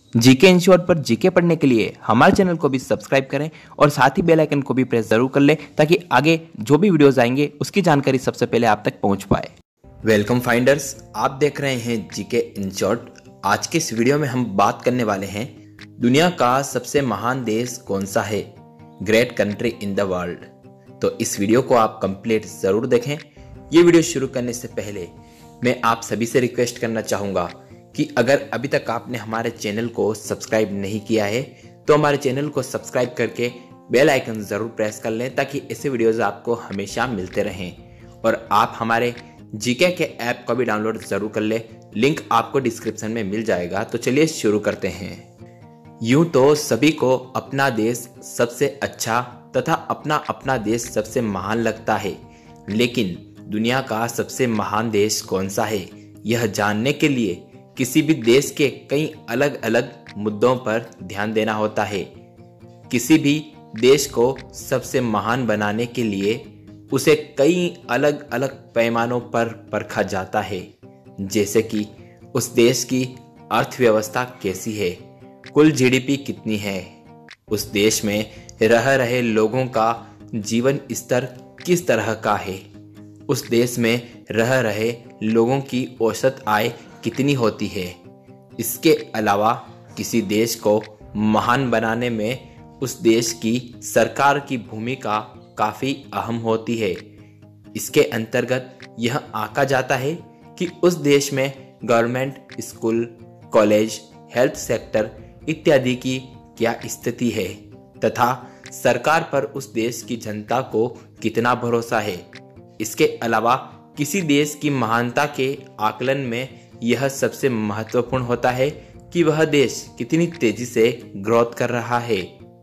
GK insured पर GK पढ़ने के लिए हमारे चैनल को भी सब्सक्राइब करें और साथ ही बेल आइकन को भी प्रेस जरूर कर लें ताकि आगे जो भी वीडियोस आएंगे उसकी जानकारी सबसे पहले आप तक पहुंच पाए। वेलकम फाइंडर्स, आप देख रहे हैं जीके इंश्योर्ड। आज के इस वीडियो में हम बात करने वाले हैं दुनिया का सबसे महान देश कौन सा है, great country in the world. तो इस वीडियो को आप कंप्लीट जरूर देखें। ये वीडियो शुरू करने से पहले मैं आप सभी से रिक्वेस्ट करना चाहूंगा कि अगर अभी तक आपने हमारे चैनल को सब्सक्राइब नहीं किया है तो हमारे चैनल को सब्सक्राइब करके बेल आइकन जरूर प्रेस कर लें ताकि ऐसे वीडियोस आपको हमेशा मिलते रहें। और आप हमारे जीके के ऐप को भी डाउनलोड जरूर कर लें, लिंक आपको डिस्क्रिप्शन में मिल जाएगा। तो चलिए शुरू करते हैं। यूं तो सभी को अपना देश सबसे अच्छा तथा अपना अपना देश सबसे महान लगता है, लेकिन दुनिया का सबसे महान देश कौन सा है, यह जानने के लिए किसी भी देश के कई अलग अलग मुद्दों पर ध्यान देना होता है। किसी भी देश को सबसे महान बनाने के लिए उसे कई अलग अलग पैमानों पर परखा जाता है, जैसे कि उस देश की अर्थव्यवस्था कैसी है, कुल जीडीपी कितनी है, उस देश में रह रहे लोगों का जीवन स्तर किस तरह का है, उस देश में रह रहे लोगों की औसत आय कितनी होती है। इसके अलावा किसी देश को महान बनाने में उस देश की सरकार की भूमिका काफी अहम होती है। इसके अंतर्गत यह आंका जाता है कि उस देश में government school, college, health sector इत्यादि की क्या स्थिति है तथा सरकार पर उस देश की जनता को कितना भरोसा है। इसके अलावा किसी देश की महानता के आकलन में यह सबसे महत्वपूर्ण होता है कि वह देश कितनी तेजी से ग्रोथ कर रहा है।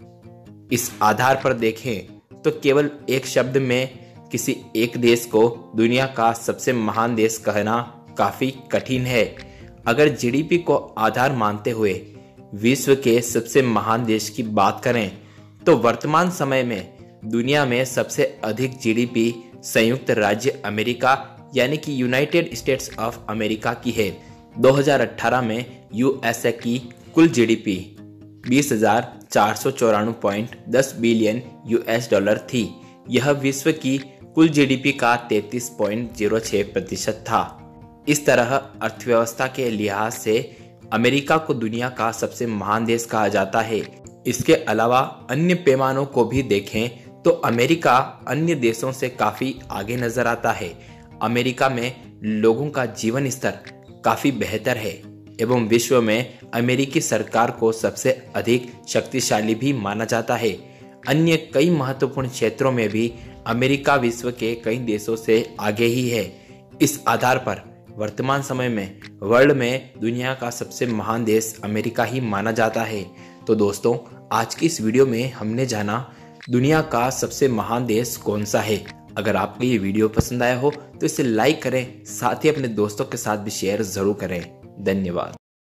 इस आधार पर देखें तो केवल एक शब्द में किसी एक देश को दुनिया का सबसे महान देश कहना काफी कठिन है। अगर जीडीपी को आधार मानते हुए विश्व के सबसे महान देश की बात करें तो वर्तमान समय में दुनिया में सबसे अधिक जीडीपी संयुक्त राज्य अमेरिका यानी कि यूनाइटेड स्टेट्स ऑफ अमेरिका की है। 2018 में यूएसए की कुल जीडीपी 20,494.10 बिलियन यूएस डॉलर थी। यह विश्व की कुल जीडीपी का 33.06% था। इस तरह अर्थव्यवस्था के लिहाज से अमेरिका को दुनिया का सबसे महान देश कहा जाता है। इसके अलावा अन्य पैमानों को भी देखें तो अमेरिका अन्य देशों से काफी आगे नजर आता है। अमेरिका में लोगों का जीवन स्तर काफी बेहतर है एवं विश्व में अमेरिकी सरकार को सबसे अधिक शक्तिशाली भी माना जाता है। अन्य कई महत्वपूर्ण क्षेत्रों में भी अमेरिका विश्व के कई देशों से आगे ही है। इस आधार पर वर्तमान समय में वर्ल्ड में दुनिया का सबसे महान देश अमेरिका ही माना जाता है। तो दोस्तों, आज की इस वीडियो में हमने जाना दुनिया का सबसे महान देश कौन सा है। अगर आपको ये वीडियो पसंद आया हो तो इसे लाइक करें, साथ ही अपने दोस्तों के साथ भी शेयर जरूर करें। धन्यवाद।